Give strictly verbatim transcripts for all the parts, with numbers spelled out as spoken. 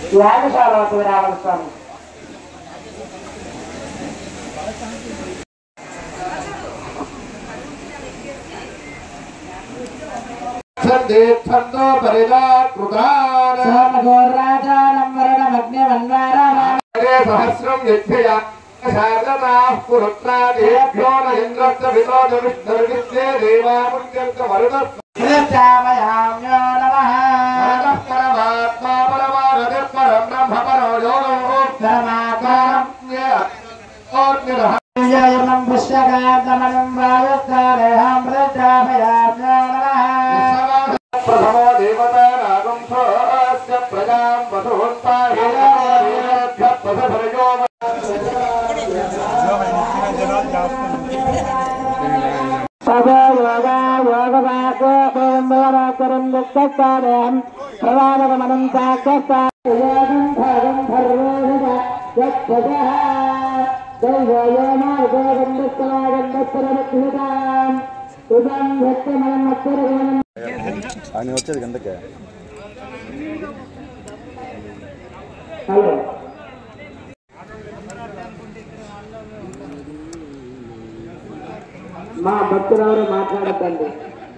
యాగశాలవకు రావాలి స్వామి. సహస్రం యజ్ఞయ శారదాః పురుత్రాదేభ్యో న ఇంద్రస్య వినోద విష్ణుర్విద్యే దేవాముద్యంత వరుణః ప్రచామయామ్యో నమః పరమాత్మా పరమానదిః పరం బ్రహ్మ పరో యోగో పరమాకారం ఓర్నిరః యం పుష్యకాంతమనం వాయుకారేహం ప్రచామయామ్యో నమః ప్రథమో దేవతానాగం సోస్య ప్రజాం వధూన్పాహేభ్య పదభరయో ప్రవాదమనం ఆయన వచ్చేది గంటకే. హలో మా భక్తులెవరు మాట్లాడద్దండి.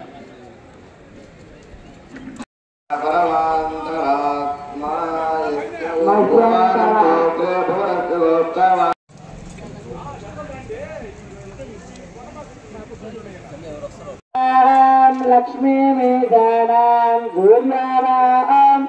లక్ష్మీ మేఘానాం గోర్యానాం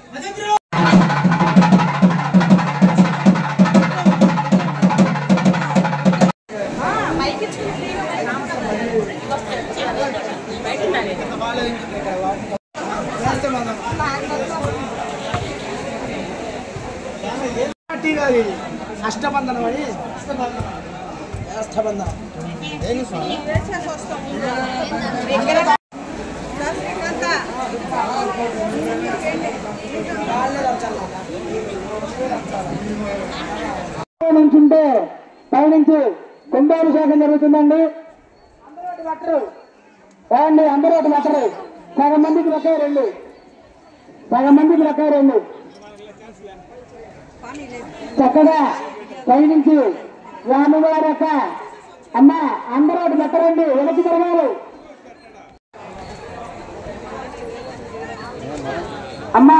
అష్టబంధనం అని అష్టబంధనం నుంచుంటే పైనుంచి కుంభాభిషేకం జరుగుతుందండి. అందరూ బట్టరు అండి, అందరూ ఒకటి బట్టరు. సగం మందికి ఒకే రెండు, సగం మందికి ఒకే రెండు. చక్కగా పైనుంచి స్వామివారి యొక్క అమ్మ అందరూ ఒకటి బట్టరండి, వెనక్కి తిరగాలి. అమ్మ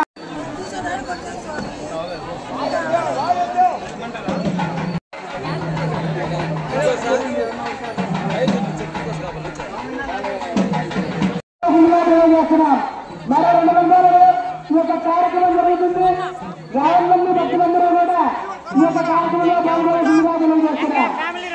చేస్తున్నాం. మరో రెండు వందలు ఈ యొక్క కార్యక్రమం జరుగుతుంది. యాభై మంది భక్తులందరూ కూడా ఈ యొక్క కార్యక్రమంలో పాల్గొనేసిందిగా తెలియజేస్తున్నాం.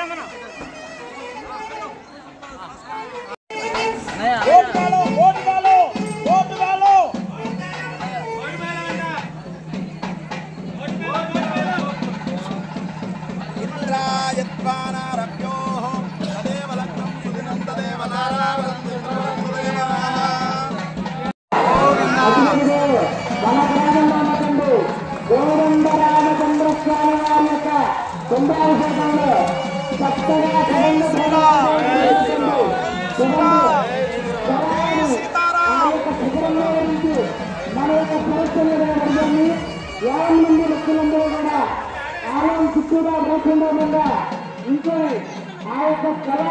గోవిందరామచంద్ర స్వామి వారి యొక్క కుంభాభిషేకంలో చక్కగా శిఖరంలో నుంచి మన యొక్క సరస్సులుగా వర్గాన్ని యాభై మంది వ్యక్తులందరూ కూడా ఆలయం చుట్టూగా రోడ్డుగా ఇంకో ఆ యొక్క కళ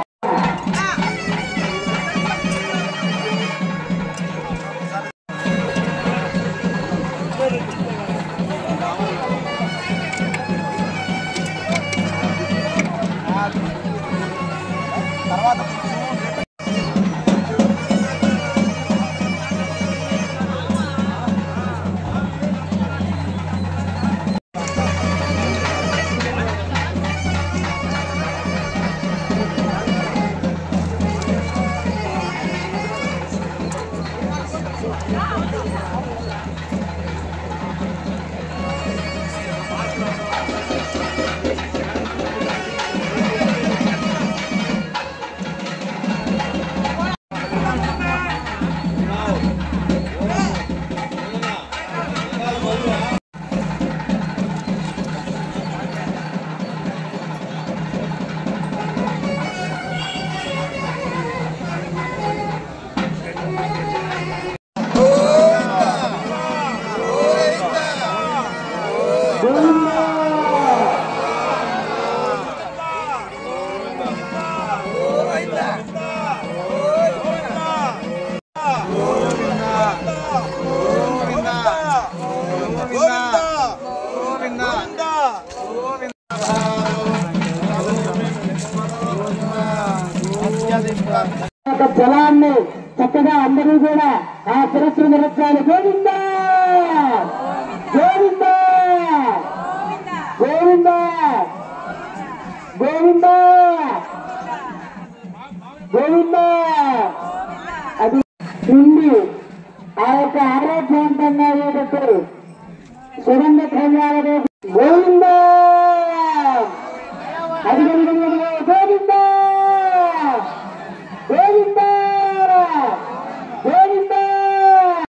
జలాన్ని చక్కగా అందరూ కూడా ఆ శిరస్సు నిరత్నాలు గోవింద గోవింద గోవింద గోవింద గోవింద